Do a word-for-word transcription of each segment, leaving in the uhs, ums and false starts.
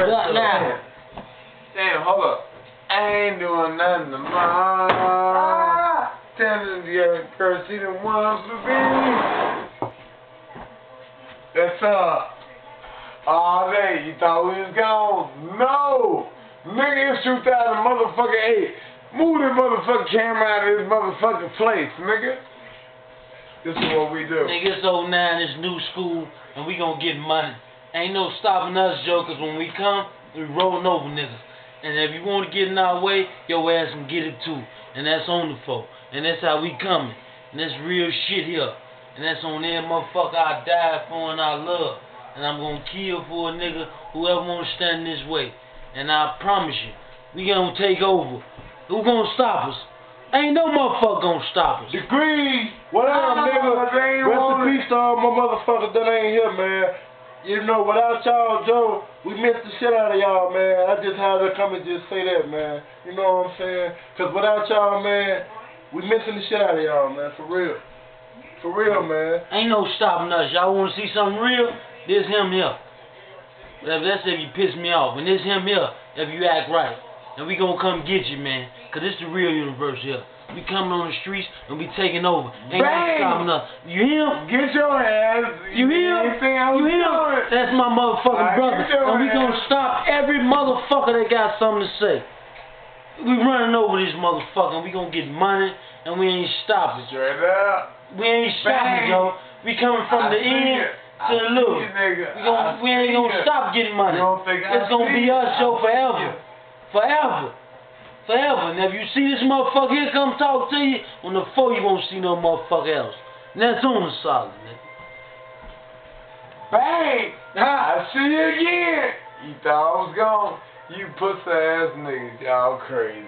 up now? Damn, hold up. I ain't doing nothing tomorrow. Ah. Telling the girl she the one for me. That's up. All day, you thought we was gone? No! Nigga, it's two thousand motherfucking eight. Move this motherfucking camera out of this motherfucking place, nigga. This is what we do. Nigga, it's oh nine, it's new school, and we gonna get money. Ain't no stopping us, jokers. When we come, we rolling over niggas. And if you want to get in our way, your ass can get it too. And that's on the folk. And that's how we coming. And that's real shit here. And that's on every motherfucker I die for and I love. And I'm gonna kill for a nigga whoever wanna stand this way. And I promise you, we gonna take over. Who gonna stop us? Ain't no motherfucker gonna stop us. Degrees! What up, oh, nigga? Rest in peace to all my motherfuckers that ain't here, man. You know, without y'all, Joe, we missed the shit out of y'all, man. I just had to come and just say that, man. You know what I'm saying? Because without y'all, man, we missing the shit out of y'all, man. For real. For real, man. Ain't no stopping us. Y'all want to see something real? This him here. That's if you piss me off. And this him here if you act right. And we gonna come get you, man. Because this the real universe here. We coming on the streets and we taking over. Ain't no stopping us. You hear him? Get your ass. You hear him? You hear him? That's my motherfucking right, brother. And we gonna stop every motherfucker that got something to say. We running over this motherfucker and we gonna get money and we ain't stopping. Straight up. We ain't stopping, yo. We coming from I the end it. to the look. We, gonna, we ain't gonna it. stop getting money. It's gonna be us, yo, forever. Forever. Forever. And if you see this motherfucker here come talk to you, on the phone you won't see no motherfucker else. And that's on the solid, nigga. Bang! I see you again. You thought I was gone. You pussy ass niggas, y'all crazy.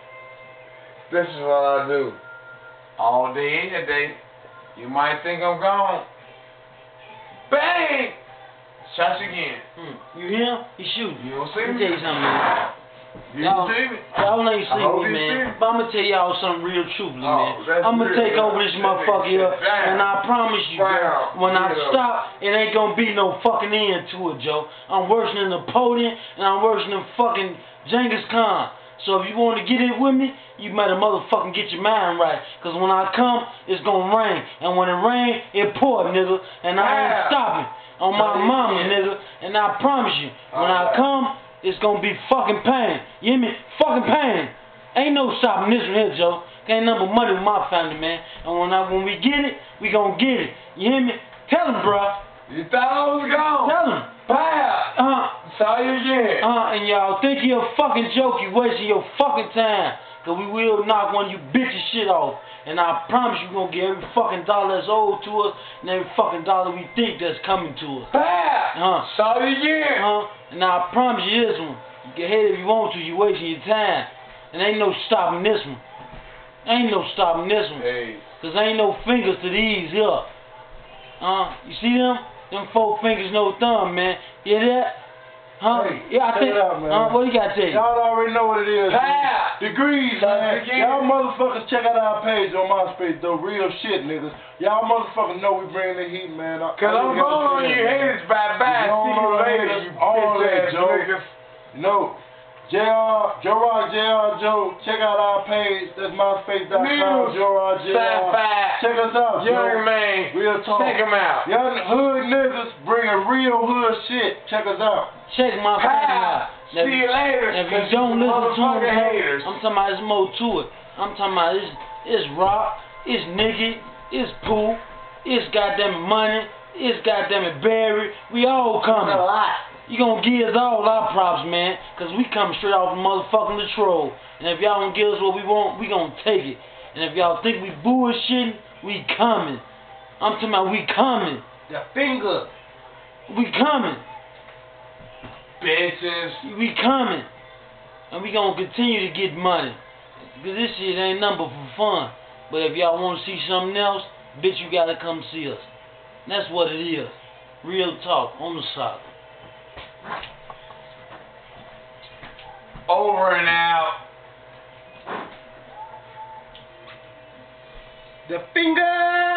This is what I do. All day, any day. You might think I'm gone. Bang! Shots again. Hmm. You hear him? He shooting. You don't see Let me me? tell you something, man. You y'all, see me? Y'all ain't see me, man. But I'm going to tell y'all something real truthfully, oh, man. I'm going to take over this motherfucker here, and I promise you, Bam. when I yeah. stop, it ain't going to be no fucking end to it, Joe. I'm worse than Napoleon, and I'm worse than fucking Genghis Khan. So if you want to get in with me, you better motherfucking get your mind right. Because when I come, it's going to rain. And when it rain, it pour, nigga. And I ain't stopping on my mama, nigga. And I promise you, when I come, it's gonna be fucking pain. You hear me? Fucking pain. Ain't no stopping this one here, Joe. Ain't nothing but money with my family, man. And when I when we get it, we gonna get it. You hear me? Tell him, bro. You thought I was gone. Tell him. Bye. Uh. Saw you again. Uh. And y'all think you're a fucking joke. You wasting your fucking time. Cause we will knock one of you bitches shit off. And I promise you we're gonna get every fucking dollar that's owed to us and every fucking dollar we think that's coming to us. Bye. Uh. Saw you again. Uh. And I promise you this one. You get ahead if you want to, you wasting your time. And ain't no stopping this one. Ain't no stopping this one. Hey. Cause ain't no fingers to these here. Uh, you see them? Them four fingers, no thumb, man. You hear that? Huh? Hey, yeah, I think. it out, man. Uh, what you got to tell you? Y'all already know what it is. Ah, Degrees, man. Y'all motherfuckers check out our page on MySpace, though. Real shit, niggas. Y'all motherfuckers know we bring the heat, man. I, Cause I'm going on your haters bye-bye. See you later, you all that, bitch-ass Joe. niggas. No. J R, Joe Rock, J R Joe, check out our page. That's MySpace dot com. Joe Rock, J R. Check us out, Young Joe. man. Real talk. Check them out. Young hood niggas bringing real hood shit. Check us out. Check my family out. See you later. If you don't listen to them, haters. I'm talking about there's more to it. I'm talking about it's, it's Rock, it's Nicky, it's Pooh, it's goddamn money, it's goddamn Barry. We all coming. That's a lot. You gonna give us all our props, man, cause we come straight off the motherfucking Latrobe. And if y'all don't give us what we want, we gonna take it. And if y'all think we bullshitting, we coming. I'm talking about we coming. The finger. We coming. Bitches. We coming. And we gonna continue to get money. Cause this shit ain't nothing but for fun. But if y'all wanna see something else, bitch, you gotta come see us. And that's what it is. Real talk on the side. Over and out. The finger.